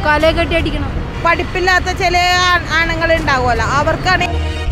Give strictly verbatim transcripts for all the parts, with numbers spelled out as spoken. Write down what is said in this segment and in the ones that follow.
മുക്കാലേ കെട്ടി അടിക്കണം. പഠിപ്പില്ലാത്ത ചില ആണുങ്ങൾ ഉണ്ടാവുമല്ലോ, അവർക്കാണ്.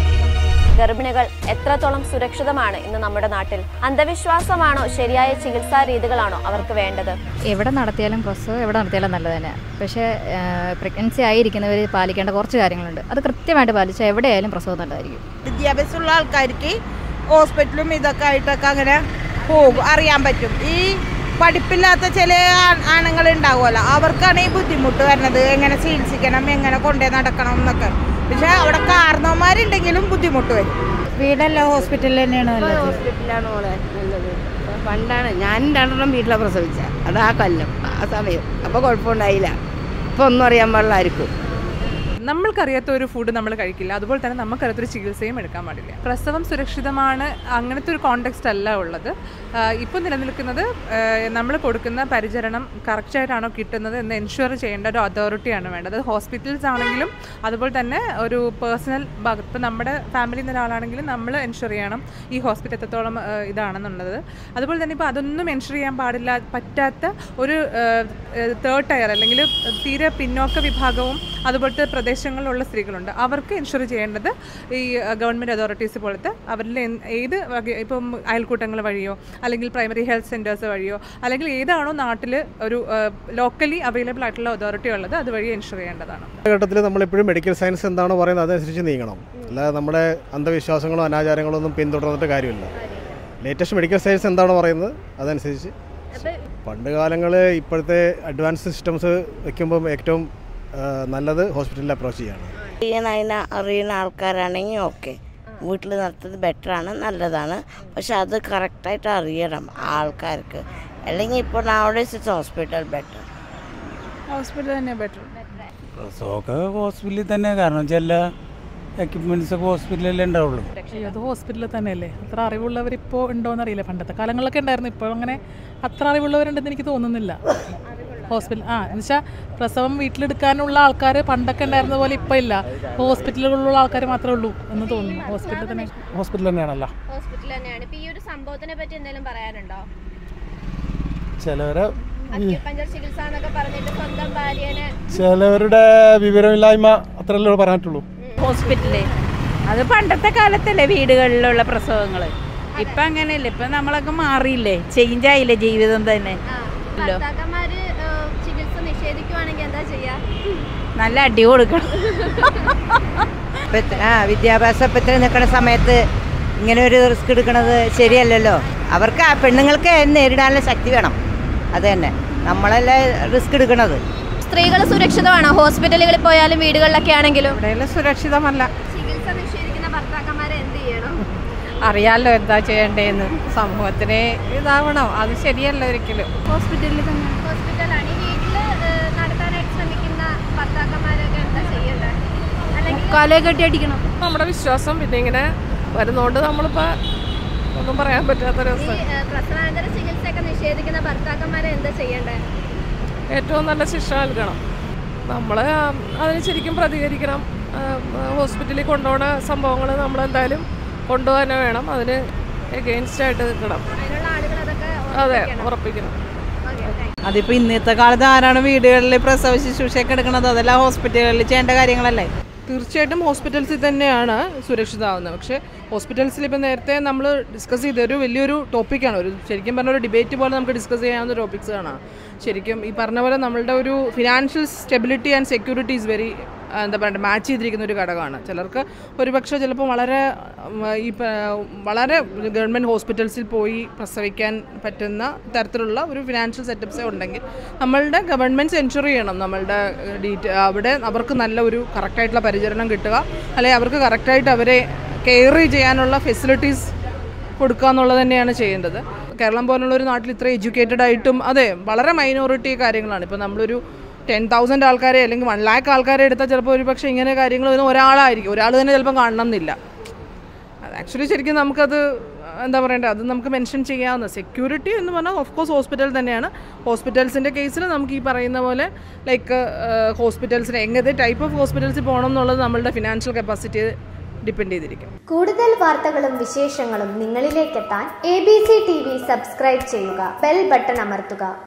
ഗർഭിണികൾ എത്രത്തോളം സുരക്ഷിതമാണ് ഇന്ന് നമ്മുടെ നാട്ടിൽ? അന്ധവിശ്വാസമാണോ ശരിയായ ചികിത്സാ രീതികളാണോ അവർക്ക് വേണ്ടത്? എവിടെ നടത്തിയാലും പ്രസവം എവിടെ നടത്തിയാലും നല്ലത് തന്നെ. പക്ഷേ പ്രഗ്നൻസി ആയിരിക്കുന്നവർ പാലിക്കേണ്ട കുറച്ച് കാര്യങ്ങളുണ്ട്. അത് കൃത്യമായിട്ട് പാലിച്ചാൽ എവിടെയായാലും പ്രസവം നല്ലതായിരിക്കും. വിദ്യാഭ്യാസമുള്ള ആൾക്കാർക്ക് ഹോസ്പിറ്റലും ഇതൊക്കെ ആയിട്ടൊക്കെ അങ്ങനെ പോകും, അറിയാൻ പറ്റും. ഈ പഠിപ്പില്ലാത്ത ചില ആണുങ്ങൾ ഉണ്ടാവുമല്ലോ, അവർക്കാണ് ഈ ബുദ്ധിമുട്ട് വരുന്നത്. എങ്ങനെ ചികിത്സിക്കണം, എങ്ങനെ കൊണ്ടുപോയി നടക്കണം എന്നൊക്കെ. പക്ഷെ അവിടെ കാരണവന്മാരുണ്ടെങ്കിലും ബുദ്ധിമുട്ട് വരും. വീടല്ല ഹോസ്പിറ്റലിൽ തന്നെയാണ് നല്ലത്. ഹോസ്പിറ്റലാണ് മോളെ നല്ലത്. പണ്ടാണ് ഞാൻ രണ്ടെണ്ണം വീട്ടിലാണ് പ്രസവിച്ച, അത് ആ കൊല്ലം ആ സമയം. അപ്പോൾ കുഴപ്പമുണ്ടായില്ല. ഇപ്പോൾ ഒന്നും അറിയാൻ പാടില്ല ആയിരിക്കും. നമ്മൾക്കറിയാത്ത ഒരു ഫുഡ് നമ്മൾ കഴിക്കില്ല, അതുപോലെ തന്നെ നമുക്കറിയാത്തൊരു ചികിത്സയും എടുക്കാൻ പാടില്ല. പ്രസവം സുരക്ഷിതമാണ് അങ്ങനത്തെ ഒരു കോണ്ടെക്സ്റ്റ് അല്ല ഉള്ളത്. ഇപ്പോൾ നിലനിൽക്കുന്നത് നമ്മൾ കൊടുക്കുന്ന പരിചരണം കറക്റ്റായിട്ടാണോ കിട്ടുന്നത് എന്ന് എൻഷുർ ചെയ്യേണ്ട ഒരു അതോറിറ്റിയാണ് വേണ്ടത്. ഹോസ്പിറ്റൽസ് ആണെങ്കിലും അതുപോലെ തന്നെ ഒരു പേഴ്സണൽ ഭാഗത്ത്, ഇപ്പോൾ നമ്മുടെ ഫാമിലിയിൽ നിന്ന് ഒരാളാണെങ്കിലും നമ്മൾ എൻഷുർ ചെയ്യണം ഈ ഹോസ്പിറ്റൽ എത്രത്തോളം ഇതാണെന്നുള്ളത്. അതുപോലെ തന്നെ ഇപ്പോൾ അതൊന്നും എൻഷുർ ചെയ്യാൻ പാടില്ല പറ്റാത്ത ഒരു തേർഡ് ടയർ അല്ലെങ്കിൽ തീരെ പിന്നോക്ക വിഭാഗവും അതുപോലത്തെ പ്രദേശങ്ങളിലുള്ള സ്ത്രീകളുണ്ട്. അവർക്ക് ഇൻഷുർ ചെയ്യേണ്ടത് ഈ ഗവൺമെൻറ് അതോറിറ്റീസ് പോലത്തെ അവരിൽ ഏത് ഇപ്പം അയൽക്കൂട്ടങ്ങൾ വഴിയോ അല്ലെങ്കിൽ പ്രൈമറി ഹെൽത്ത് സെൻറ്റേഴ്സ് വഴിയോ അല്ലെങ്കിൽ ഏതാണോ നാട്ടിൽ ഒരു ലോക്കലി അവൈലബിൾ ആയിട്ടുള്ള അതോറിറ്റി ഉള്ളത് അതുവഴി ഇൻഷുർ ചെയ്യേണ്ടതാണ്. ഘട്ടത്തിൽ നമ്മളെപ്പോഴും മെഡിക്കൽ സയൻസ് എന്താണോ പറയുന്നത് അതനുസരിച്ച് നീങ്ങണം. അല്ലാതെ നമ്മുടെ അന്ധവിശ്വാസങ്ങളോ അനാചാരങ്ങളോ ഒന്നും പിന്തുടർന്നിട്ട് കാര്യമില്ല. ലേറ്റസ്റ്റ് മെഡിക്കൽ സയൻസ് എന്താണോ പറയുന്നത് അതനുസരിച്ച്. പണ്ട് കാലങ്ങൾ ഇപ്പോഴത്തെ അഡ്വാൻസ് സിസ്റ്റംസ് വയ്ക്കുമ്പം ഏറ്റവും നല്ലത് ഹോസ്പിറ്റലിൽ അപ്രോച്ച് ചെയ്യാണ്. അതിനെ അറിയുന്ന ആൾക്കാരാണെങ്കിൽ ഓക്കെ, വീട്ടിൽ നടത്തുന്നത് ബെറ്ററാണ്, നല്ലതാണ്. പക്ഷെ അത് കറക്റ്റായിട്ട് അറിയണം ആൾക്കാർക്ക്. അല്ലെങ്കിൽ ഇപ്പോൾ നowadays ഹോസ്പിറ്റൽ ബെറ്റർ. ഹോസ്പിറ്റൽ തന്നെ ബെറ്റർ. പ്രസവമൊക്കെ ഹോസ്പിറ്റലിൽ തന്നെ, കാരണം ചില എക്യുപ്മെൻറ്റ്സ് ഒക്കെ ഹോസ്പിറ്റലിലല്ലേ ഉണ്ടാവുള്ളൂ. അത് ഹോസ്പിറ്റലിൽ തന്നെയല്ലേ. അത്ര അറിവുള്ളവരിപ്പോൾ ഉണ്ടോയെന്ന് അറിയില്ല. പണ്ടത്തെ കാലങ്ങളിലൊക്കെ ഉണ്ടായിരുന്നു, ഇപ്പോൾ അങ്ങനെ അത്ര അറിവുള്ളവരുണ്ടെന്ന് എനിക്ക് തോന്നുന്നില്ല. ഹോസ്പിറ്റൽ ആ എന്ന് വെച്ചാൽ പ്രസവം വീട്ടിലെടുക്കാനുള്ള ആൾക്കാർ പണ്ടൊക്കെ ഉണ്ടായിരുന്ന പോലെ ഇപ്പോൾ ഇല്ല. ഹോസ്പിറ്റലുകളിലുള്ള ആൾക്കാർ മാത്രമേ ഉള്ളൂ എന്ന് തോന്നുന്നു. ഹോസ്പിറ്റലിൽ തന്നെ ഹോസ്പിറ്റൽ തന്നെയാണല്ലോ. ഹോസ്പിറ്റൽ തന്നെയാണ്. ഇപ്പോൾ ഈ ഒരു സംഭവത്തിനെ പറ്റി എന്തെങ്കിലും പറയാനുണ്ടോ? ചിലവരെ ചികിത്സ എന്നൊക്കെ പറഞ്ഞിട്ട് സ്വന്തം ഭാര്യനെ ചിലവരുടെ വിവരമില്ലായ്മ അത്രയല്ലേ പറഞ്ഞിട്ടുള്ളൂ. ഹോസ്പിറ്റല് അത് പണ്ടത്തെ കാലത്തല്ലേ വീടുകളിലുള്ള പ്രസവങ്ങൾ. ഇപ്പം അങ്ങനെയല്ല, ഇപ്പം നമ്മളൊക്കെ മാറിയില്ലേ, ചേഞ്ച് ആയില്ലേ ജീവിതം തന്നെ. ചികിത്സ നിഷേധിക്കുവാണെങ്കിൽ എന്താ ചെയ്യാ? നല്ല അടി കൊടുക്കണം. ആ വിദ്യാഭ്യാസത്തിൽ നിൽക്കുന്ന സമയത്ത് ഇങ്ങനെ ഒരു റിസ്ക് എടുക്കുന്നത് ശരിയല്ലല്ലോ. അവർക്ക് ആ പെണ്ണുങ്ങൾക്ക് നേരിടാനുള്ള ശക്തി വേണം. അത് തന്നെ നമ്മളല്ലേ റിസ്ക് എടുക്കുന്നത്. സ്ത്രീകൾ സുരക്ഷിതമാണോ ഹോസ്പിറ്റലുകളിൽ പോയാലും വീടുകളിലൊക്കെ ആണെങ്കിലും? ഇവിടെ സുരക്ഷിതമല്ല. ചികിത്സ നിഷേധിക്കുന്ന ഭർത്താക്കന്മാരെ എന്ത് ചെയ്യണം? അറിയാമല്ലോ എന്താ ചെയ്യേണ്ടതെന്ന്. സമൂഹത്തിന് ഇതാവണം, അത് ശരിയല്ല ഒരിക്കലും. ഹോസ്പിറ്റലിൽ തന്നെ. ഹോസ്പിറ്റലാണ് ഈ വീട്ടിൽ നടത്താനായിട്ട് ശ്രമിക്കുന്ന ഭർത്താക്കന്മാരൊക്കെ എന്താ ചെയ്യേണ്ടത്? അല്ലെങ്കിൽ മുക്കാലേ കെട്ടി അടിക്കണം. നമ്മുടെ വിശ്വാസം പിന്നെ ഇങ്ങനെ വരുന്നോണ്ട് നമ്മളിപ്പോൾ ഒന്നും പറയാൻ പറ്റാത്തൊരവസ്ഥ. പ്രസവാനന്തര ചികിത്സയൊക്കെ നിഷേധിക്കുന്ന ഭർത്താക്കന്മാരെ എന്താ ചെയ്യേണ്ടത്? ഏറ്റവും നല്ല ശിക്ഷ നൽകണം. നമ്മൾ അതിന് ശരിക്കും പ്രതികരിക്കണം. ഹോസ്പിറ്റലിൽ കൊണ്ടുപോകുന്ന സംഭവങ്ങൾ നമ്മളെന്തായാലും കൊണ്ടുപോകാൻ വേണം. അതിന് എഗെയിൻസ്റ്റ് ആയിട്ട് നിൽക്കണം. അതെ, ഉറപ്പിക്കണം. അതിപ്പോൾ ഇന്നത്തെ കാലത്ത് ആരാണ് വീടുകളിൽ പ്രസവ ശുശ്രൂഷയൊക്കെ എടുക്കുന്നത്? അതെല്ലാം ഹോസ്പിറ്റലുകളിൽ ചെയ്യേണ്ട കാര്യങ്ങളല്ലേ. തീർച്ചയായിട്ടും ഹോസ്പിറ്റൽസിൽ തന്നെയാണ് സുരക്ഷിതമാവുന്നത്. പക്ഷേ ഹോസ്പിറ്റൽസിൽ ഇപ്പോൾ നേരത്തെ നമ്മൾ ഡിസ്കസ് ചെയ്ത ഒരു വലിയൊരു ടോപ്പിക്കാണ്. ഒരു ശരിക്കും പറഞ്ഞ ഒരു ഡിബേറ്റ് പോലെ നമുക്ക് ഡിസ്കസ് ചെയ്യാവുന്ന ടോപ്പിക്സാണ്. ശരിക്കും ഈ പറഞ്ഞ പോലെ നമ്മളുടെ ഒരു financial stability and security is very എന്താ പറയുക മാച്ച് ചെയ്തിരിക്കുന്ന ഒരു ഘടകമാണ്. ചിലർക്ക് ഒരുപക്ഷെ ചിലപ്പോൾ വളരെ ഈ വളരെ ഗവൺമെൻറ് ഹോസ്പിറ്റൽസിൽ പോയി പ്രസവിക്കാൻ പറ്റുന്ന തരത്തിലുള്ള ഒരു ഫിനാൻഷ്യൽ സെറ്റപ്സേ ഉണ്ടെങ്കിൽ നമ്മളുടെ ഗവൺമെൻറ്റ്സ് എൻഷുർ ചെയ്യണം നമ്മളുടെ ഡീറ്റെയിൽ അവിടെ അവർക്ക് നല്ല ഒരു കറക്റ്റായിട്ടുള്ള പരിചരണം കിട്ടുക, അല്ലെങ്കിൽ അവർക്ക് കറക്റ്റായിട്ട് അവരെ കെയർ ചെയ്യാനുള്ള ഫെസിലിറ്റീസ് കൊടുക്കുക എന്നുള്ളത് തന്നെയാണ് ചെയ്യേണ്ടത്. കേരളം പോലുള്ളൊരു നാട്ടിൽ ഇത്ര എഡ്യൂക്കേറ്റഡ് ആയിട്ടും അതെ വളരെ മൈനോറിറ്റി കാര്യങ്ങളാണ്. ഇപ്പോൾ നമ്മളൊരു ടെൻ തൗസൻഡ് ആൾക്കാരെ അല്ലെങ്കിൽ വൺ ലാക്ക് ആൾക്കാരെ എടുത്താൽ ചിലപ്പോൾ ഒരു പക്ഷേ ഇങ്ങനെ കാര്യങ്ങൾ വരുന്ന ഒരാളായിരിക്കും, ഒരാൾ തന്നെ ചിലപ്പോൾ കാണണം എന്നില്ല. അത് ആക്ച്വലി ശരിക്കും നമുക്കത് എന്താ പറയേണ്ടത്, അത് നമുക്ക് മെൻഷൻ ചെയ്യാവുന്ന സെക്യൂരിറ്റി എന്ന് പറഞ്ഞാൽ ഓഫ് കോഴ്സ് ഹോസ്പിറ്റൽ തന്നെയാണ്. ഹോസ്പിറ്റൽസിൻ്റെ കേസിൽ നമുക്ക് ഈ പറയുന്ന പോലെ ലൈക്ക് ഹോസ്പിറ്റൽസിന് എങ്ങനത്തെ ടൈപ്പ് ഓഫ് ഹോസ്പിറ്റൽസിൽ പോകണം എന്നുള്ളത് നമ്മളുടെ ഫിനാൻഷ്യൽ കപ്പാസിറ്റി ഡിപ്പെൻഡ് ചെയ്തിരിക്കും. കൂടുതൽ വാർത്തകളും വിശേഷങ്ങളും നിങ്ങളിലേക്കെത്താൻ A B C T V subscribe ചെയ്യുക, ബെൽ ബട്ടൺ അമർത്തുക.